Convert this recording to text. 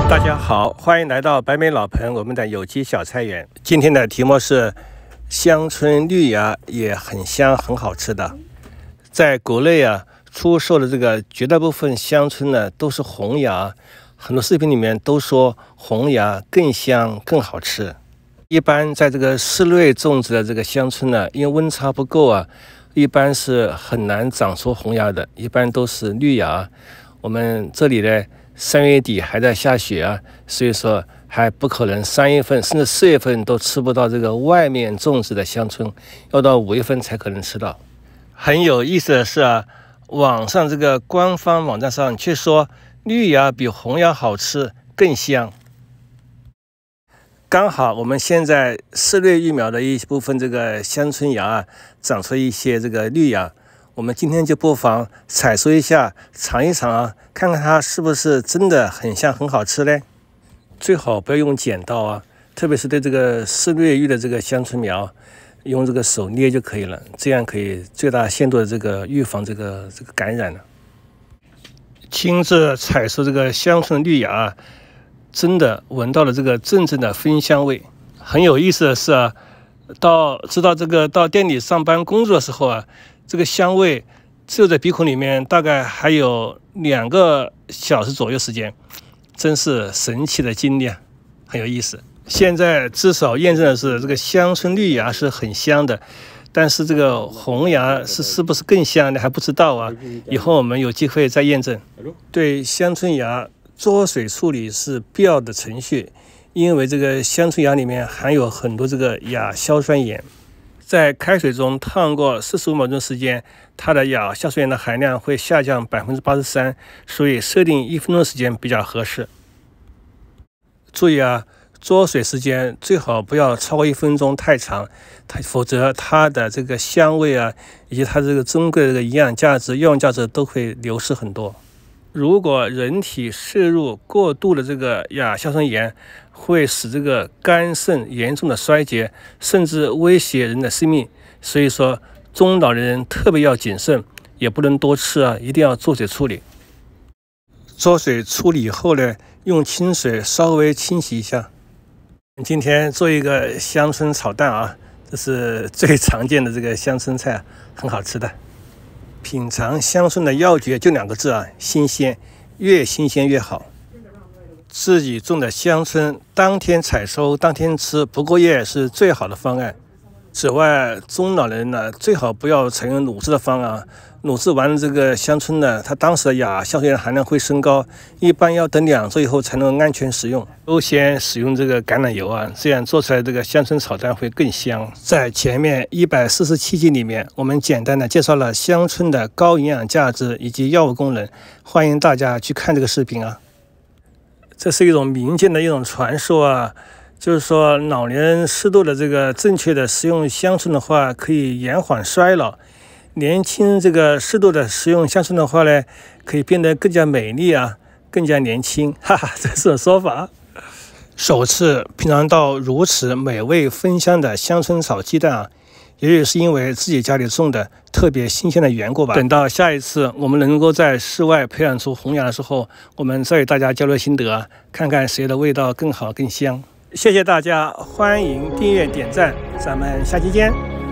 大家好，欢迎来到白眉老盆我们的有机小菜园。今天的题目是乡村绿芽也很香很好吃的。在国内出售的这个绝大部分乡村呢都是红芽，很多视频里面都说红芽更香更好吃。一般在这个室内种植的这个乡村呢，因为温差不够一般是很难长出红芽的，一般都是绿芽。我们这里呢3月底还在下雪所以说还不可能3月份甚至4月份都吃不到这个外面种植的乡村，要到5月份才可能吃到。很有意思的是网上这个官方网站上却说绿芽比红芽好吃更香。刚好我们现在室内育苗的一部分这个乡村芽长出一些这个绿芽，我们今天就不妨采收一下，尝一尝看看它是不是真的很香很好吃呢？最好不要用剪刀特别是对这个室内育的这个乡村苗，用这个手捏就可以了，这样可以最大限度的这个预防这个感染了。亲自采收这个乡村绿芽真的闻到了这个阵阵的芬香味。很有意思的是知道这个到店里上班工作的时候这个香味只有在鼻孔里面大概还有2个小时左右时间，真是神奇的经历很有意思。现在至少验证的是这个乡村绿芽是很香的，但是这个红芽是不是更香的还不知道以后我们有机会再验证。对乡村芽焯水处理是必要的程序，因为这个乡村芽里面含有很多这个亚硝酸盐，在开水中烫过45秒钟时间，它的亚硝酸盐的含量会下降83%，所以设定1分钟时间比较合适。注意焯水时间最好不要超过1分钟太长，否则它的这个香味以及它这个珍贵的这个营养价值、药用价值都会流失很多。如果人体摄入过度的这个亚硝酸盐，会使这个肝肾严重的衰竭，甚至威胁人的生命。所以说中老年人特别要谨慎，也不能多吃一定要焯水处理。焯水处理以后呢，用清水稍微清洗一下。今天做一个乡村炒蛋这是最常见的这个乡村菜很好吃的。品尝乡村的要诀就2个字新鲜，越新鲜越好。自己种的乡村，当天采收当天吃，不过夜是最好的方案。此外，中老年人呢，最好不要采用卤制的方案卤制完了这个乡村呢，它当时的亚硝酸盐含量会升高，一般要等2周以后才能安全食用。优先使用这个橄榄油这样做出来这个乡村炒蛋会更香。在前面147集里面，我们简单的介绍了乡村的高营养价值以及药物功能，欢迎大家去看这个视频这是一种民间的一种传说就是说老年人适度的这个正确的食用香椿的话，可以延缓衰老。年轻这个适度的食用香椿的话呢，可以变得更加美丽更加年轻，这是种说法。首次品尝到如此美味芬香的乡村炒鸡蛋也许是因为自己家里种的特别新鲜的缘故吧。等到下一次我们能够在室外培养出红芽的时候，我们再与大家交流心得，看看谁的味道更好更香。谢谢大家，欢迎订阅点赞，咱们下期见。